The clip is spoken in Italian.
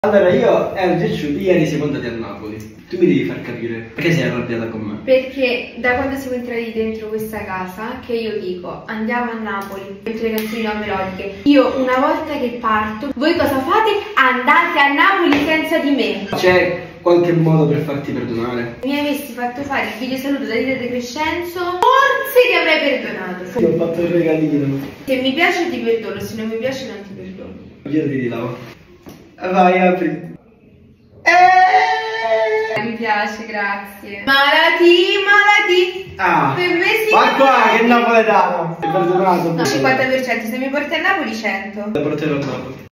Allora io e Gesù ieri siamo andati a Napoli. Tu mi devi far capire perché sei arrabbiata con me. Perché da quando siamo entrati dentro questa casa, che io dico andiamo a Napoli, mentre le canzoni non melodiche, io una volta che parto, voi cosa fate? Andate a Napoli senza di me. C'è qualche modo per farti perdonare? Se mi avessi fatto fare il video saluto da Rita De Crescenzo, forse ti avrei perdonato. Ti ho fatto il regalino. Se mi piace ti perdono, se non mi piace non ti perdono. Girati di là. Vai, apri. Mi piace, grazie. Malati. Ah, Per me sì. ma qua che napoletano. Hai perdonato. No, 50%, se mi porti a Napoli 100. La porterò a Napoli.